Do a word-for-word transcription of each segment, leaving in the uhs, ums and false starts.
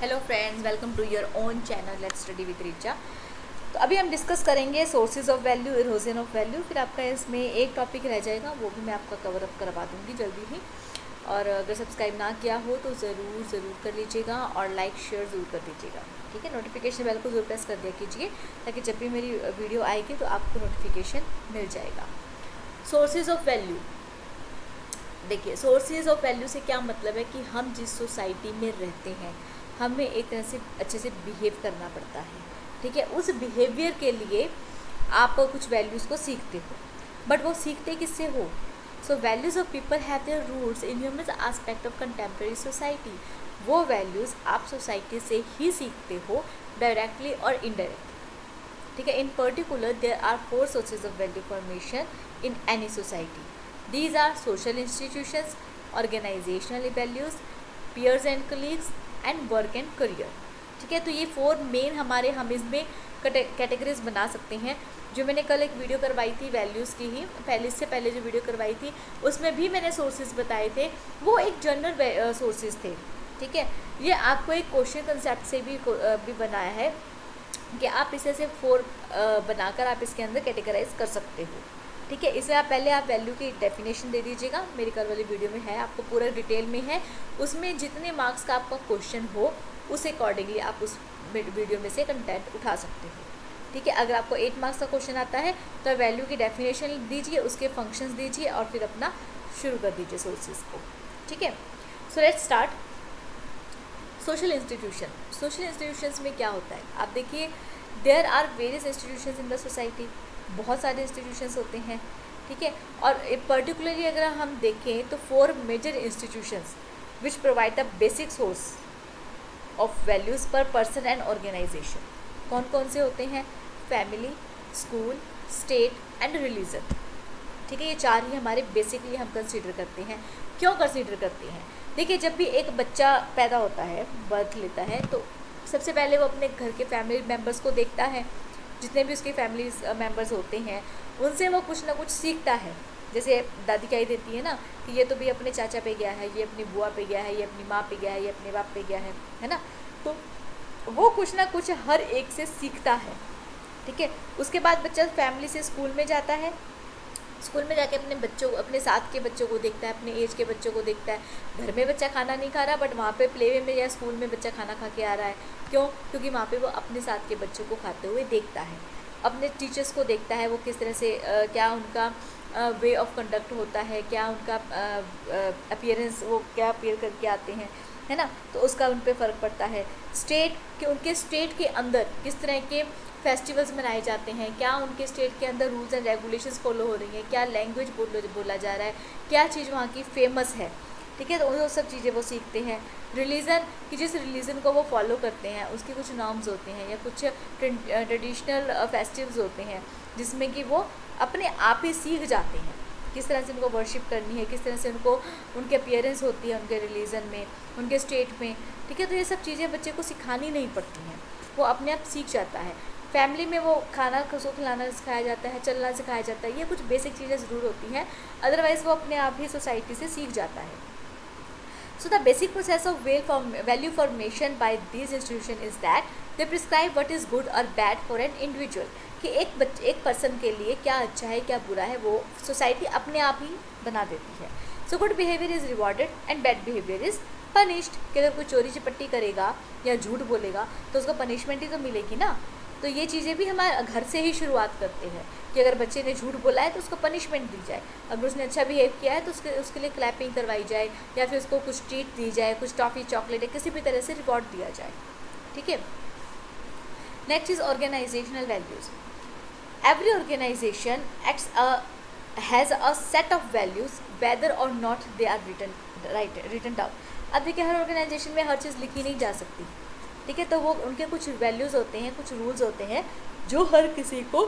Hello friends, welcome to your own channel let's study with Richa. तो अभी हम discuss करेंगे sources of value, erosion of value. फिर आपका इसमें एक टॉपिक रह जाएगा, वो भी मैं आपका कवर अप करवा दूँगी जल्दी ही। और अगर सब्सक्राइब ना किया हो तो ज़रूर ज़रूर कर लीजिएगा और लाइक शेयर ज़रूर कर दीजिएगा, ठीक है। नोटिफिकेशन बेल को ज़रूर प्रेस कर दिया कीजिए ताकि जब भी मेरी वीडियो आएगी तो आपको नोटिफिकेशन मिल जाएगा। सोर्सेज ऑफ वैल्यू, देखिए सोर्सेज ऑफ वैल्यू से क्या मतलब है कि हम जिस सोसाइटी में रहते हैं हमें एक तरह से अच्छे से बिहेव करना पड़ता है, ठीक है। उस बिहेवियर के लिए आप कुछ वैल्यूज़ को सीखते हो, बट वो सीखते किससे हो? So values of people have their roots in human aspect of contemporary society. वो वैल्यूज़ आप सोसाइटी से ही सीखते हो, डायरेक्टली और इनडायरेक्टली, ठीक है। In particular there are four sources of value formation in any society. These are social institutions, organisational values, peers and colleagues and work and career, ठीक है। तो ये फोर मेन हमारे हम इसमें कैटेगरीज बना सकते हैं। जो मैंने कल एक वीडियो करवाई थी वैल्यूज़ की ही, पहले इससे पहले जो वीडियो करवाई थी उसमें भी मैंने सोर्सेज बताए थे, वो एक जनरल सोर्सेज थे, ठीक है। ये आपको एक क्वेश्चन कंसेप्ट से भी भी बनाया है कि आप इसे से फोर बनाकर आप इसके अंदर कैटेगराइज कर सकते हो, ठीक है। इसमें आप पहले आप वैल्यू की डेफिनेशन दे दीजिएगा, मेरी कल वाली वीडियो में है, आपको पूरा डिटेल में है। उसमें जितने मार्क्स का आपका क्वेश्चन हो उस अकॉर्डिंगली आप उस वीडियो में से कंटेंट उठा सकते हो, ठीक है। अगर आपको एट मार्क्स का क्वेश्चन आता है तो वैल्यू की डेफिनेशन दीजिए, उसके फंक्शंस दीजिए और फिर अपना शुरू कर दीजिए सोर्सेज को, ठीक है। So let's start. Social institution, social institutions में क्या होता है? आप देखिए there are various institutions in the society, बहुत सारे इंस्टीट्यूशंस होते हैं, ठीक है। और पर्टिकुलरली अगर हम देखें तो four major institutions which provide the basic source of values per person and organisation. कौन कौन से होते हैं? Family, school, state and religion, ठीक है। ये चार ही हमारे बेसिकली हम कंसीडर करते हैं। क्यों कंसीडर करते हैं? देखिए जब भी एक बच्चा पैदा होता है, बर्थ लेता है, तो सबसे पहले वो अपने घर के फैमिली मेम्बर्स को देखता है, जितने भी उसके फैमिली मेम्बर्स होते हैं उनसे वो कुछ ना कुछ सीखता है। जैसे दादी कही देती है ना कि ये तो भी अपने चाचा पे गया है, ये अपनी बुआ पे गया है, ये अपनी माँ पे गया है, ये अपने बाप पे गया है, है ना। तो वो कुछ ना कुछ हर एक से सीखता है, ठीक है। उसके बाद बच्चा फैमिली से स्कूल में जाता है, स्कूल में जाके अपने बच्चों अपने साथ के बच्चों को देखता है, अपने एज के बच्चों को देखता है। घर में बच्चा खाना नहीं खा रहा बट वहाँ पे प्लेवे में या स्कूल में बच्चा खाना खा के आ रहा है। क्यों? क्योंकि वहाँ पे वो अपने साथ के बच्चों को खाते हुए देखता है। अपने टीचर्स को देखता है, वो किस तरह से आ, क्या उनका वे ऑफ कंडक्ट होता है, क्या उनका अपीयरेंस, वो क्या अपीयर करके आते हैं, है ना। तो उसका उन पर फ़र्क पड़ता है। स्टेट के उनके स्टेट के अंदर किस तरह के फेस्टिवल्स मनाए जाते हैं, क्या उनके स्टेट के अंदर रूल्स एंड रेगुलेशंस फॉलो हो रही हैं, क्या लैंग्वेज बोलो बोला जा रहा है, क्या चीज़ वहाँ की फेमस है, ठीक है। तो वो सब चीज़ें वो सीखते हैं। रिलीजन कि जिस रिलीजन को वो फॉलो करते हैं उसके कुछ नॉर्म्स होते हैं या कुछ ट्रेडिशनल फेस्टिवल्स होते हैं जिसमें कि वो अपने आप ही सीख जाते हैं किस तरह से उनको वर्शिप करनी है, किस तरह से उनको उनके अपीयरेंस होती है उनके रिलीजन में, उनके स्टेट में, ठीक है। तो ये सब चीज़ें बच्चे को सिखानी नहीं पड़ती हैं, वो अपने आप सीख जाता है। फैमिली में वो खाना खसो खिलाना सिखाया जाता है, चलना सिखाया जाता है, ये कुछ बेसिक चीज़ें ज़रूर होती हैं, अदरवाइज़ वो अपने आप ही सोसाइटी से सीख जाता है। So the basic process of value formation by these institutions is that they prescribe what is good or bad for an individual, कि एक बच्चे एक पर्सन के लिए क्या अच्छा है क्या बुरा है वो सोसाइटी अपने आप ही बना देती है। So good behaviour is rewarded and bad behaviour is punished, कि अगर कोई चोरी चपट्टी करेगा या झूठ बोलेगा तो उसको पनिशमेंट ही तो मिलेगी ना। तो ये चीज़ें भी हमारे घर से ही शुरुआत करते हैं कि अगर बच्चे ने झूठ बोला है तो उसको पनिशमेंट दी जाए, अगर उसने अच्छा बिहेव किया है तो उसके उसके लिए क्लैपिंग करवाई जाए या फिर उसको कुछ ट्रीट दी जाए, कुछ टॉफ़ी चॉकलेट या किसी भी तरह से रिवॉर्ड दिया जाए, ठीक है। Next is organisational values. Every organisation acts a has a set of values whether or not they are written right written down. अब देखिए हर ऑर्गेनाइजेशन में हर चीज़ लिखी नहीं जा सकती, ठीक है। तो वो उनके कुछ वैल्यूज़ होते हैं, कुछ रूल्स होते हैं जो हर किसी को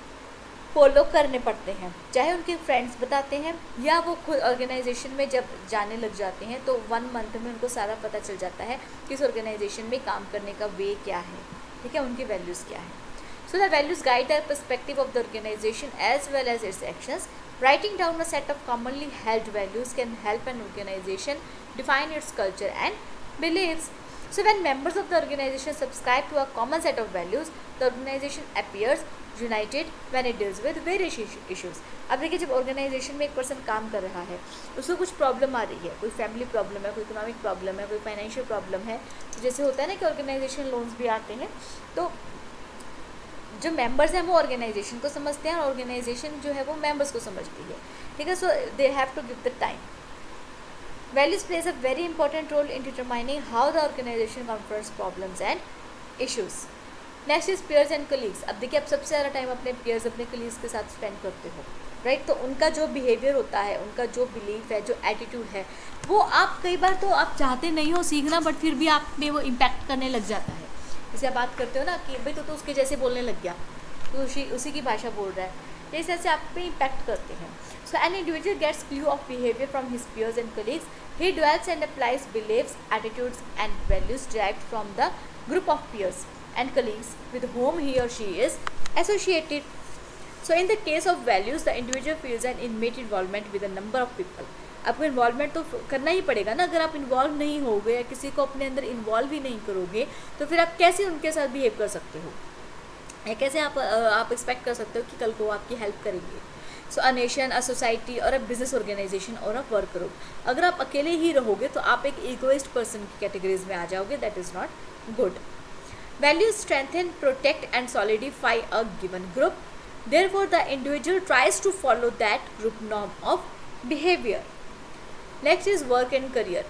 फॉलो करने पड़ते हैं, चाहे उनके फ्रेंड्स बताते हैं या वो खुद ऑर्गेनाइजेशन में जब जाने लग जाते हैं तो वन मंथ में उनको सारा पता चल जाता है कि इस ऑर्गेनाइजेशन में काम करने का वे क्या है, ठीक है, उनकी वैल्यूज़ क्या है। So the values guide the perspective of the organisation as well as its actions. Writing down a set of commonly held values can help an organization define its culture and beliefs. So when members of the organization subscribe to a common set of values, the organization appears united when it deals with various issues. अब देखिए, जब organisation में एक person काम कर रहा है, उसको कुछ प्रॉब्लम आ रही है, कोई फैमिली प्रॉब्लम है, कोई इकोनॉमिक प्रॉब्लम है, कोई फाइनेंशियल प्रॉब्लम है, तो जैसे होता है ना कि ऑर्गेनाइजेशन लोन्स भी आते हैं, तो जो मेंबर्स हैं वो ऑर्गेनाइजेशन को समझते हैं और ऑर्गेनाइजेशन जो है वो मेंबर्स को समझती है, ठीक है. So they have to give the time. Values plays a very important role in determining how the organisation confronts problems and issues. Next is peers and colleagues. अब देखिए, आप सबसे ज़्यादा टाइम अपने पीयर्स, अपने कलीग्स के साथ स्पेंड करते हो, राइट right? तो उनका जो बिहेवियर होता है, उनका जो बिलीफ है, जो एटीट्यूड है, वो आप कई बार तो आप चाहते नहीं हो सीखना, बट फिर भी आप में वो इम्पैक्ट करने लग जाता है. जैसे आप बात करते हो ना कि भाई तो, तो उसके जैसे बोलने लग गया, तो उसी उसी की भाषा बोल रहा है, इस तरह से आप पे इम्पैक्ट करते हैं. So an individual gets clue of behaviour from his peers and colleagues. He develops and applies believes, attitudes and values derived from the group of peers and colleagues with whom he or she is associated. So in the case of values, the individual feels an intimate involvement with a number of people. आपको involvement तो करना ही पड़ेगा ना. अगर आप involve नहीं होगे या किसी को अपने अंदर इन्वॉल्व ही नहीं करोगे, तो फिर आप कैसे उनके साथ बिहेव कर सकते हो, या कैसे आप आप एक्सपेक्ट कर सकते हो कि कल को आपकी हेल्प करेंगे. सो अ नेशन, अ सोसाइटी और अ बिजनेस ऑर्गेनाइजेशन और अ वर्क ग्रुप. अगर आप अकेले ही रहोगे तो आप एक इगोइस्ट पर्सन की कैटेगरीज में आ जाओगे. That is not good. Values strengthen, protect and solidify a given group. Therefore, the individual tries to follow that group norm of behavior. Next is work and career.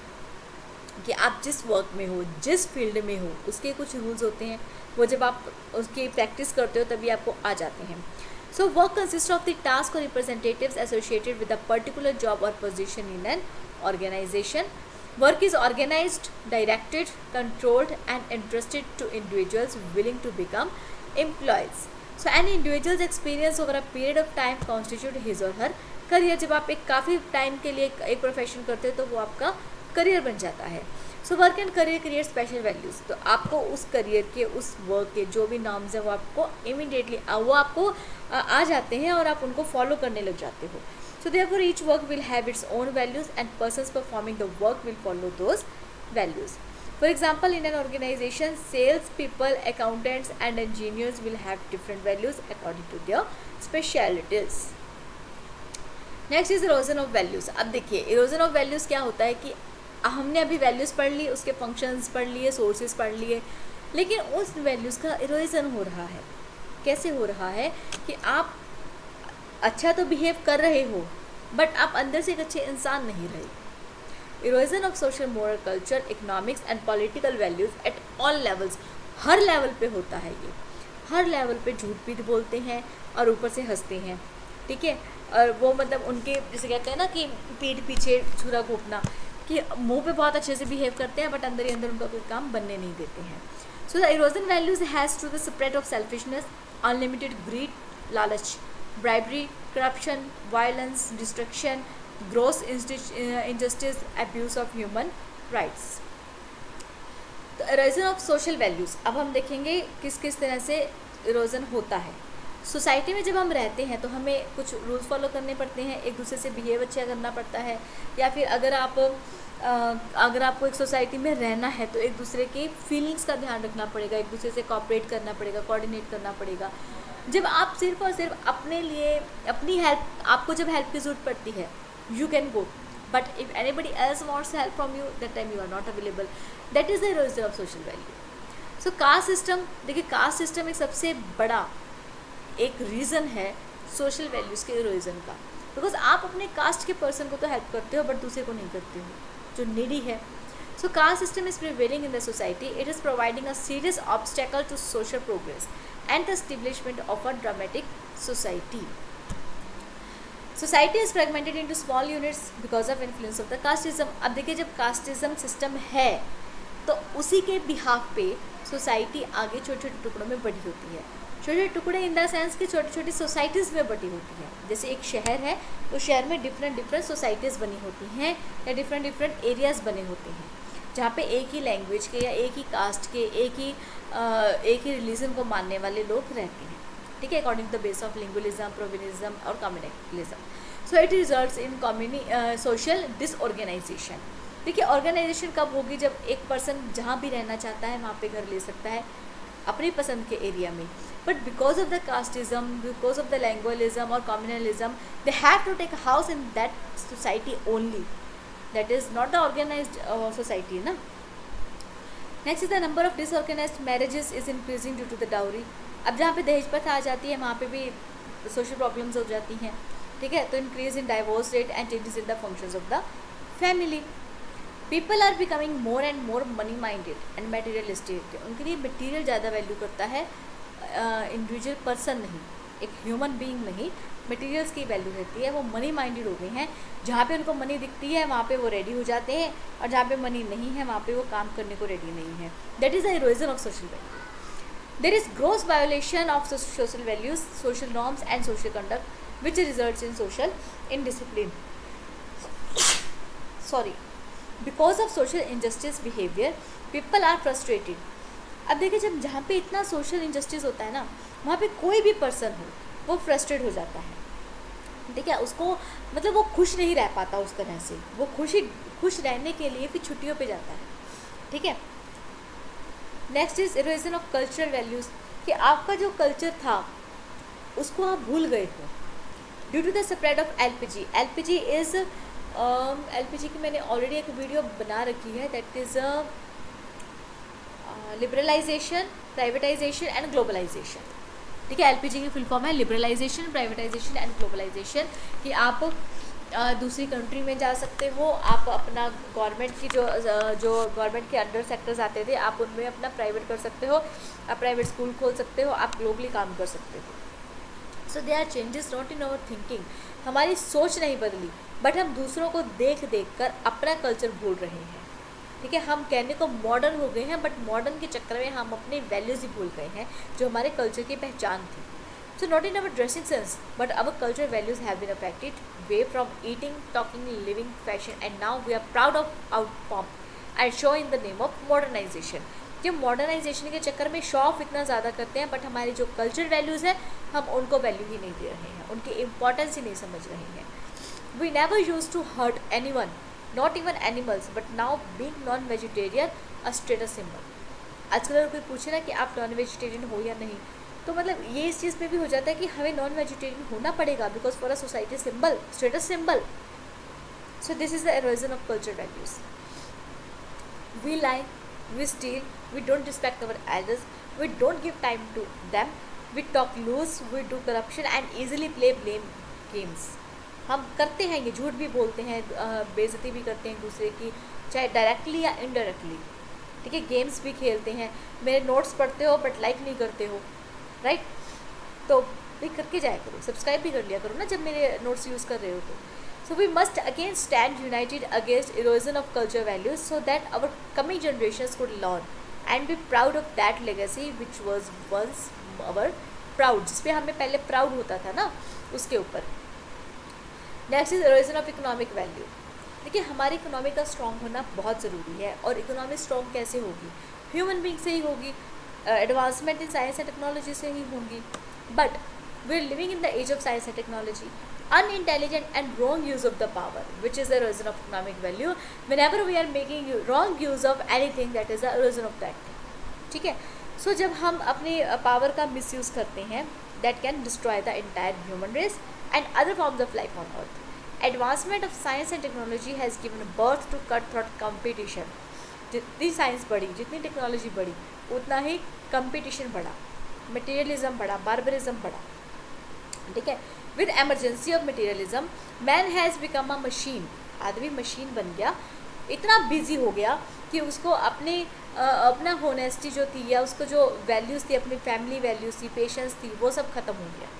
कि आप जिस work में हो, जिस फील्ड में हो, उसके कुछ रूल्स होते हैं, वो जब आप उसकी प्रैक्टिस करते हो तभी आपको आ जाते हैं. So work consists of the task or representatives associated with a particular job or position in an organization. Work is organized, directed, controlled and entrusted to individuals willing to become employees. So an individual's experience over a period of time constitute his or her career. जब आप एक काफ़ी time के लिए एक profession करते हो तो वो आपका करियर बन जाता है. So work and career create special values. तो आपको उस करियर के, उस वर्क के जो भी नॉर्म्स हैं वो आपको इमीडिएटली वो आपको आ जाते हैं और आप उनको फॉलो करने लग जाते हो. So therefore each work will have its own values and persons performing the work will follow those values. For example, in an organization, sales people, accountants and engineers will have different values according to their specialities. Next is erosion of values. अब देखिए, erosion of values क्या होता है कि हमने अभी values पढ़ ली, उसके functions पढ़ लिए, sources पढ़ लिए, लेकिन उस values का erosion हो रहा है. कैसे हो रहा है कि आप अच्छा तो बिहेव कर रहे हो, बट आप अंदर से एक अच्छे इंसान नहीं रहे. Erosion of social, moral, culture, economics and political values at all levels. हर लेवल पे होता है ये. हर लेवल पे झूठ भी बोलते हैं और ऊपर से हंसते हैं, ठीक है. और वो मतलब उनके जैसे कहते हैं ना कि पीठ पीछे छुरा घोंपना, कि मुंह पे बहुत अच्छे से बिहेव करते हैं बट अंदर ही अंदर उनका कोई काम बनने नहीं देते हैं. So the erosion values has to the spread of selfishness, unlimited greed, लालच, bribery, corruption, violence, destruction, gross injustice, abuse of human rights. तो erosion of social values. अब हम देखेंगे किस किस तरह से erosion होता है. सोसाइटी में जब हम रहते हैं तो हमें कुछ रूल्स फॉलो करने पड़ते हैं, एक दूसरे से बिहेव अच्छा करना पड़ता है, या फिर अगर आप अगर आपको एक सोसाइटी में रहना है तो एक दूसरे की फीलिंग्स का ध्यान रखना पड़ेगा, एक दूसरे से कोऑपरेट करना पड़ेगा, कोऑर्डिनेट करना पड़ेगा. जब आप सिर्फ और सिर्फ अपने लिए, अपनी हेल्प, आपको जब हेल्प की ज़रूरत पड़ती है, you can go, but if anybody else wants help from you, that time you are not available. That is the erosion of social value. So caste system, देखिए कास्ट सिस्टम एक सबसे बड़ा एक रीज़न है सोशल वैल्यूज़ के erosion का, because आप अपने कास्ट के पर्सन को तो हेल्प करते हो बट दूसरे को नहीं करते हो जो नीडी है. So caste system is prevailing in the society. It is providing a serious obstacle to social progress and the establishment of a dramatic society. Society is fragmented into small units because of influence of the casteism. अब देखिए, जब casteism system है तो उसी के behalf पे society आगे छोटे छोटे टुकड़ों में बटी होती है. छोटे टुकड़े इन द सेंस कि छोटी छोटी सोसाइटीज़ में बटी होती है. जैसे एक शहर है तो शहर में डिफरेंट डिफरेंट सोसाइटीज़ बनी होती हैं या डिफरेंट डिफरेंट एरियाज़ बने होते हैं जहाँ पे एक ही लैंग्वेज के या एक ही कास्ट के, एक ही आ, एक ही रिलीजन को मानने वाले लोग रहते हैं, ठीक है, according to the base of lingualism, provincialism और communalism. So it results in communi social disorganisation. देखिए ऑर्गेनाइजेशन कब होगी, जब एक पर्सन जहाँ भी रहना चाहता है वहाँ पे घर ले सकता है अपनी पसंद के एरिया में, but because of the casteism, because of the lingualism और communalism, they have to take a house in that society only, that is not the organised society ना। Next is the number of disorganised marriages is increasing due to the dowry. अब जहाँ पे दहेज प्रथा आ जाती है वहाँ पे भी सोशल प्रॉब्लम्स हो जाती हैं, ठीक है। तो increase in divorce rate and changes in the functions of the family. People are becoming more and more money minded and materialistic. उनके लिए मटीरियल ज़्यादा वैल्यू करता है, इंडिविजुअल uh, पर्सन नहीं, एक ह्यूमन बीइंग नहीं, मटेरियल्स की वैल्यू रहती है। वो मनी माइंडेड हो गए हैं, जहाँ पे उनको मनी दिखती है वहाँ पे वो रेडी हो जाते हैं, और जहाँ पे मनी नहीं है वहाँ पे वो काम करने को रेडी नहीं है। That is the erosion of social value. There is gross violation of social values, social norms and social conduct which results in social indiscipline. Sorry because of social injustice behaviour people are frustrated. अब देखिए जब जहाँ पे इतना social injustice होता है ना, वहाँ पे कोई भी पर्सन हो वो फ्रस्ट्रेट हो जाता है, ठीक है। उसको मतलब वो खुश नहीं रह पाता उस तरह से, वो खुशी खुश रहने के लिए फिर छुट्टियों पे जाता है, ठीक है। Next is erosion of cultural values, कि आपका जो कल्चर था उसको आप भूल गए हो due to the spread of L P G. L P G is L P G की मैंने ऑलरेडी एक वीडियो बना रखी है, that is liberalisation, privatisation and globalisation, ठीक है। एल पी जी की फुल फॉर्म है लिबरलाइजेशन, प्राइवेटाइजेशन एंड ग्लोबलाइजेशन, कि आप uh, दूसरी कंट्री में जा सकते हो, आप अपना गवर्नमेंट की जो uh, जो गवर्नमेंट के अंडर सेक्टर्स आते थे आप उनमें अपना प्राइवेट कर सकते हो, आप प्राइवेट स्कूल खोल सकते हो, आप ग्लोबली काम कर सकते हो। So they are changes not in our thinking. हमारी सोच नहीं बदली, बट हम दूसरों को देख देख कर अपना कल्चर भूल रहे हैं, ठीक है। हम कहने को मॉडर्न हो गए हैं, बट मॉडर्न के चक्कर में हम अपने वैल्यूज़ ही भूल गए हैं जो हमारे कल्चर की पहचान थी। So not in our dressing sense but our culture values have been affected way from eating, talking, living, fashion, and now we are proud of out form and show in the name of modernisation. जो modernisation के चक्कर में show off इतना ज़्यादा करते हैं, but हमारी जो कल्चर वैल्यूज़ हैं हम उनको वैल्यू ही नहीं दे रहे हैं, उनकी इम्पोर्टेंस ही नहीं समझ रहे हैं। We never use to hurt any one, not even animals, but now being non vegetarian a status symbol. आजकल अगर कोई पूछे ना कि आप नॉन वेजिटेरियन हो या नहीं, तो मतलब ये इस चीज़ पे भी हो जाता है कि हमें नॉन वेजिटेरियन होना पड़ेगा, because for a society symbol, status symbol. So this is the erosion of culture values. We lie, we steal, we don't respect our elders, we don't give time to them, we talk loose, we do corruption and easily play blame games। हम करते हैं ये, झूठ भी बोलते हैं, बेइज्जती भी करते हैं दूसरे की, चाहे डायरेक्टली या इनडायरेक्टली, ठीक है। गेम्स भी खेलते हैं, मेरे नोट्स पढ़ते हो बट लाइक नहीं करते हो, राइट। तो भी करके जाया करो, सब्सक्राइब भी कर लिया करो ना जब मेरे नोट्स यूज़ कर रहे हो तो। So we must again stand united against erosion of culture values so that our coming generations could learn and be proud of that legacy which was once our proud, जिस पे हमें पहले proud होता था ना, उसके ऊपर। Next is erosion of economic value। देखिए हमारी इकोनॉमी का स्ट्रॉन्ग होना बहुत ज़रूरी है, और इकोनॉमी स्ट्रॉन्ग कैसे होगी? ह्यूमन बींग से ही होगी, advancement in science and technology से ही होंगी। But we are living in the age of science and technology, unintelligent and wrong use of the power, which is the erosion of economic value. Whenever we are making wrong use of anything, that is the erosion of that thing, ठीक है। सो जब हम अपने power का misuse करते हैं, that can destroy the entire human race and other forms of life on earth. Advancement of science and technology has given birth to cutthroat competition. जितनी science बढ़ी, जितनी टेक्नोलॉजी बढ़ी, उतना ही कंपटीशन बढ़ा, मटेरियलिज्म बढ़ा, बार्बरिज्म बढ़ा, ठीक है। With emergency of materialism man has become a machine. आदमी मशीन बन गया, इतना बिजी हो गया कि उसको अपने आ, अपना होनेस्टी जो थी, या उसको जो वैल्यूज़ थी, अपनी फैमिली वैल्यूज़ थी, पेशेंस थी, वो सब ख़त्म हो गया।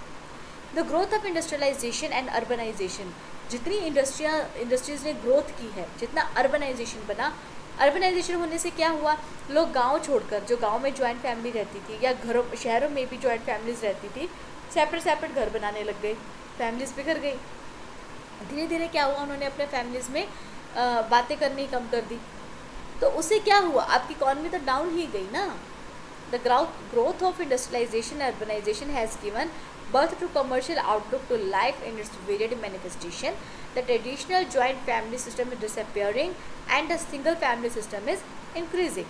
The growth of industrialisation and urbanisation, जितनी इंडस्ट्रियाँ इंडस्ट्रीज़ ने ग्रोथ की है, जितना अर्बनाइजेशन बना, अर्बनाइजेशन होने से क्या हुआ, लोग गाँव छोड़कर, जो गाँव में जॉइंट फैमिली रहती थी, या घरों शहरों में भी जॉइंट फैमिलीज रहती थी, सेपरेट सेपरेट घर बनाने लग गए, फैमिलीज बिखर गई। धीरे धीरे क्या हुआ, उन्होंने अपने फैमिलीज़ में आ, बातें करनी कम कर दी, तो उससे क्या हुआ, आपकी इकॉनमी तो डाउन ही गई ना। The growth growth of industrialization urbanization has given birth to commercial outlook to life in its varied manifestation. The traditional joint family system is disappearing and the single family system is increasing.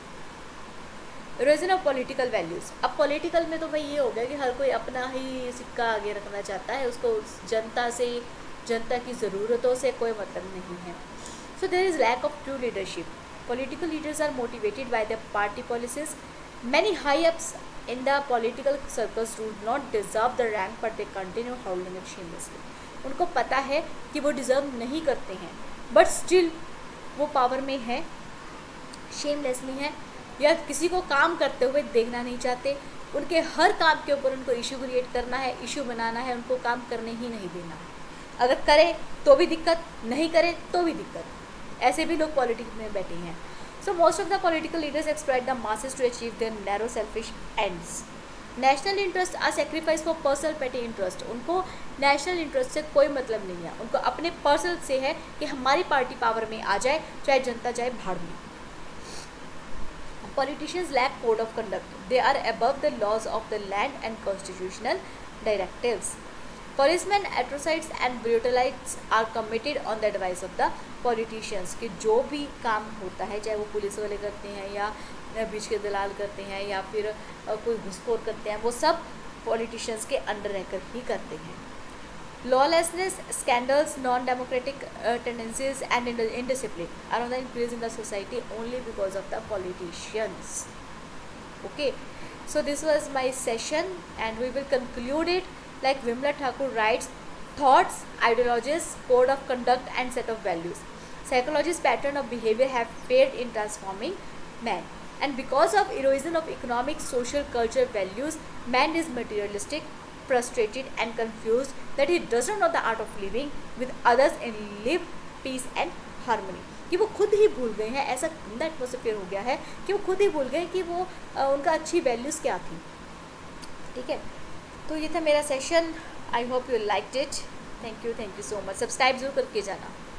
Erosion of political values. अब political में तो भाई ये हो गया कि हर कोई अपना ही सिक्का आगे रखना चाहता है, उसको जनता से, जनता की ज़रूरतों से कोई मतलब नहीं है. So there is lack of true leadership. Political leaders are motivated by the party policies. Many high ups in the political circles do not deserve the rank but they continue holding it shamelessly. उनको पता है कि वो deserve नहीं करते हैं but still वो power में है, शेमलेसली है, या किसी को काम करते हुए देखना नहीं चाहते. उनके हर काम के ऊपर उनको इशू क्रिएट करना है, इशू बनाना है, उनको काम करने ही नहीं देना है. अगर करें तो भी दिक्कत, नहीं करें तो भी दिक्कत. ऐसे भी लोग पॉलिटिक्स में बैठे हैं. So most of the political leaders exploit the masses to achieve their narrow selfish ends. National interests are sacrificed for personal petty interest. उनको नेशनल इंटरेस्ट से कोई मतलब नहीं है, उनको अपने पर्सनल से है कि हमारी पार्टी पावर में आ जाए, चाहे जनता जाए भाड़ में. Politicians lack code of conduct. They are above the laws of the land and constitutional directives. Policemen, atrocides and brutalities are committed on the advice of the politicians. कि जो भी काम होता है, चाहे वो पुलिस वाले करते हैं या बीच के दलाल करते हैं या फिर कोई घुसखोर करते हैं, वो सब पॉलिटिशियंस के अंडर रहकर ही करते हैं. Lawlessness, scandals, non-democratic uh, tendencies and indiscipline are on the increase in the society only because of the politicians. Okay, so this was my session and we will conclude it like Vimla Thakur writes, thoughts, ideologies, code of conduct and set of values. Psychology's pattern of behavior have failed in transforming man. And because of erosion of economic, social, cultural values, man is materialistic, frustrated and confused that he does not know the art of living with others and live peace and harmony. कि वो खुद ही भूल गए हैं, ऐसा गंदा atmosphere हो गया है कि वो खुद ही भूल गए कि वो आ, उनका अच्छी वैल्यूज़ क्या थी. ठीक है, तो ये था मेरा session. I hope you liked it. Thank you thank you so much. Subscribe जरूर करके जाना.